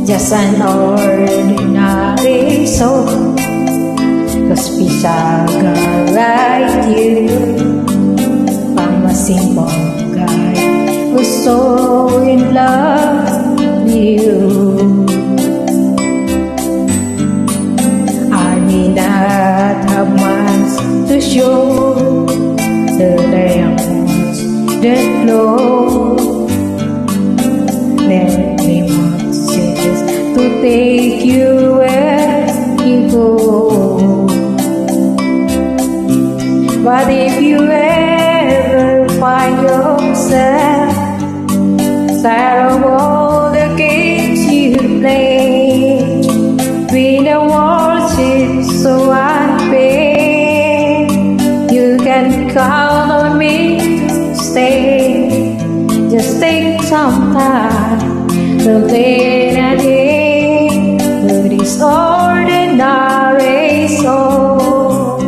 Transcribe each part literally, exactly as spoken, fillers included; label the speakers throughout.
Speaker 1: just an ordinary soul, cause beside God like you, I'm a simple guy who's so in love with you. I may not have much to show, the diamonds that glow, let me messages to take you where you go. But if you ever find yourself tired of all the games you play, when the world is so unfair, you can count on me to stay. Just take some time to play a day with this ordinary soul.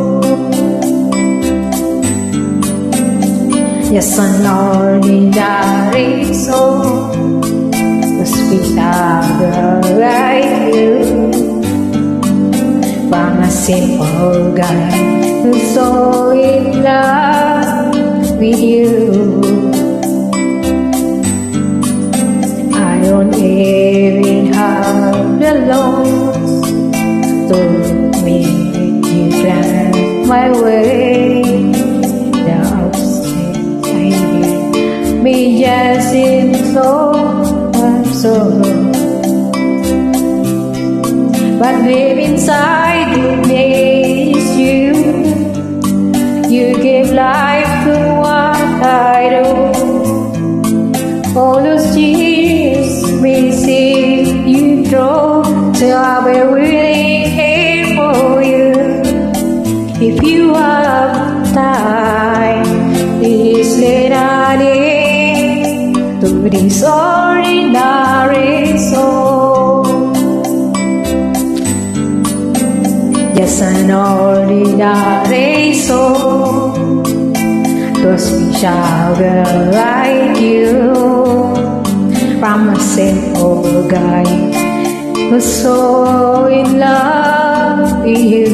Speaker 1: Yes, an ordinary soul, cause without a girl like you, I'm a simple guy who's so in love with you. I don't even have the lungs to make you glad my way. The upset idea may just seem so absurd, but deep inside you is you. You give life to what I do. All those years may see you throw, so I'll be really here for you. If you have time, please let out in to this ordinary soul. Just an ordinary soul, cause we shall girl like you, from a simple guy who's so in love with you.